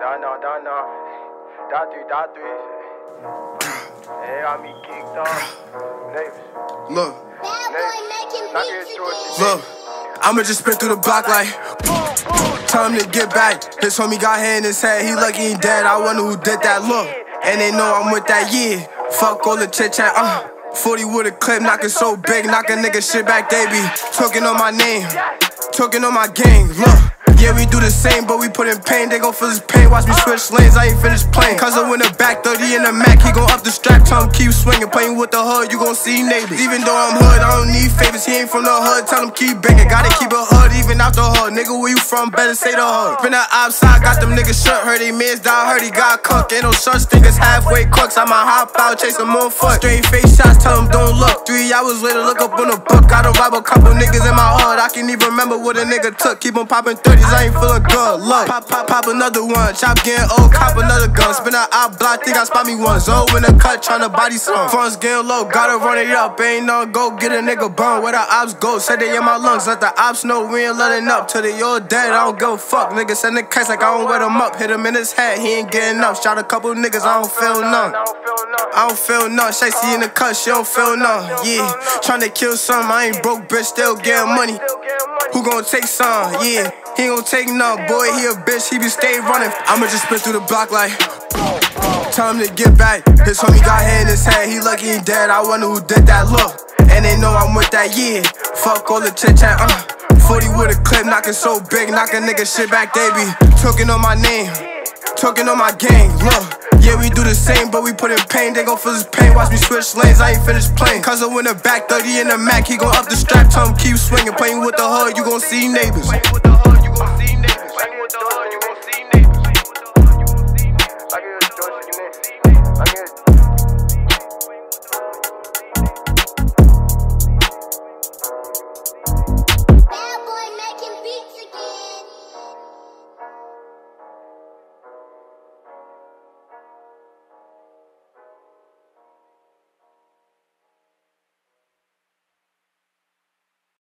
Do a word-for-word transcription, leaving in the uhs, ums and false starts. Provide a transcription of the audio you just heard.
Don't know, don't know. That three, that three. They got me geeked up. Neighbors. Look. Neighbors. Look. I'ma just spin through the block like tell him to get back. His homie got hair in his head, he lucky he dead. I wonder who did that. Look, and they know I'm with that, yeah. Fuck all the chit chat, uh forty with a clip, knocking so big, knock a nigga shit back, they be talking on my name, talking on my gang. Look, yeah, we do the same, but we put in pain. They gon' feel this pain, watch me switch lanes, I ain't finished playing. Cause I win the back thirty in the Mac, he gon' up the strap, tell him keep swinging. Playing with the hood, you gon' see neighbors. Even though I'm hood, I don't need favors, he ain't from the hood, tell him keep banging. Gotta keep it hood, even out the hood. Nigga, where you from, better say the hood. Been the outside, got them niggas shook, heard they mans die, heard he got cooked. Ain't no such thing as halfway crooks, I'ma hop out, chase them on foot. Straight face shots, tell him don't look. Three hours later, look up on the book. Gotta rob a couple niggas in my hood, I can't even remember what a nigga took. Keep on popping thirties, I ain't feeling good. Look, pop, pop, pop another one. Chop getting old, cop another gun. Spin out out block, think I spot me once. Oh, in the cut, tryna body some. Funds getting low, gotta run it up. Ain't no go get a nigga bun. Where the ops go, said they in my lungs. Let the ops know we ain't letting up. Till they all dead, I don't give a fuck. Nigga send the case like I don't wet him up. Hit him in his head, he ain't getting up. Shot a couple niggas, I don't feel none. I don't feel none. Shicey in the cut, she don't feel none. Yeah, tryna kill some. I ain't broke, bitch, still getting money. Who gon' take some? Yeah, he ain't gon' take none. Boy, he a bitch, he be stay running. I'ma just spin through the block like tell him to get back. His homie got hair in his head, he lucky he dead. I wonder who did that. Look, and they know I'm with that, yeah. Fuck all the chit chat, uh forty with a clip, knocking so big, knock a nigga shit back, they be talking on my name, talking on my gang. Look, yeah, we do the same, but we put in pain. They gon' feel this pain, watch me switch lanes, I ain't finished playing. Cause I win the back thirty in the Mac, he gon' up the strap, tell him keep swinging. Playing with the hood, you gon' see neighbors.